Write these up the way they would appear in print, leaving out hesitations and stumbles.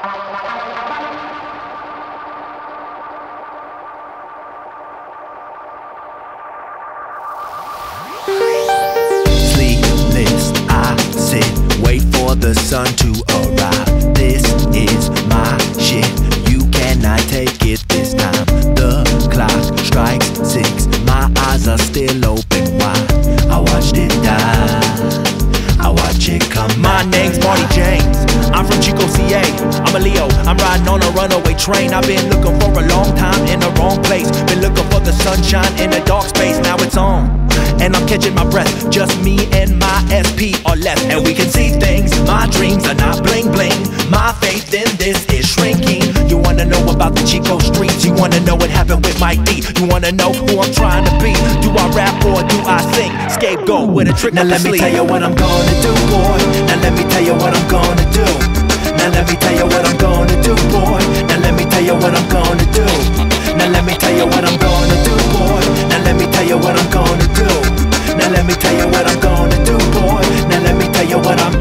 Sleepless, I sit, wait for the sun to arrive. This is my shit, you cannot take it this time. The clock strikes 6, my eyes are still open wide. I watched it die, I watch it come. My name's Marty James, I'm from Chico, CA. I'm a Leo, I'm riding on a runaway train. I've been looking for a long time in the wrong place. Been looking for the sunshine in a dark space. Now it's on, and I'm catching my breath. Just me and my SP are left, and we can see things. My dreams are not bling bling. My faith in this is shrinking. You wanna know about the Chico streets? You wanna know what happened with Mike D? You wanna know who I'm trying to be? Do I rap or do I sing? Scapegoat with a trick. Now let me tell you what I'm gonna do, boy. Now let me tell you what I'm gonna do. Now let me tell you what I'm gonna do, boy. Now let me tell you what I'm gonna do. Now let me tell you what I'm gonna do, boy. Now let me tell you what I'm gonna do. Now let me tell you what I'm gonna do, boy. Now let me tell you what I'm.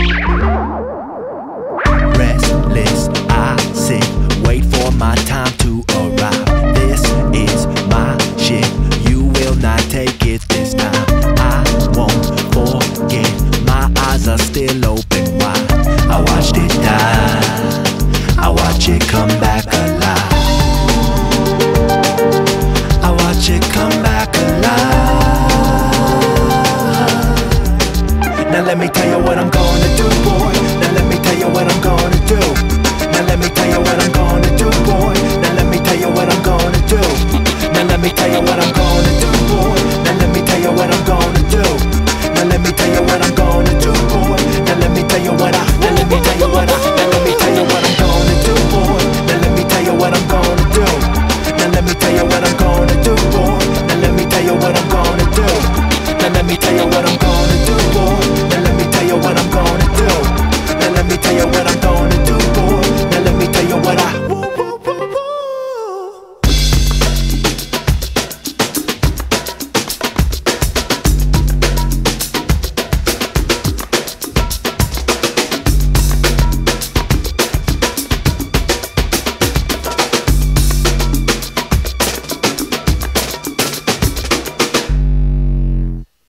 Restless, I sit, wait for my time to arrive. This is my shit, you will not take it this time. I won't forget, my eyes are still open wide. I watched it die, I watch it come back alive. I watch it come back alive. Now let me tell you what I'm gonna do, boy. Now let me tell you what I'm gonna do. Now let me tell you what I'm gonna do, boy. Now let me tell you what I'm gonna do. Now let me tell you what I'm gonna do, boy. Now let me tell you what I'm gonna do.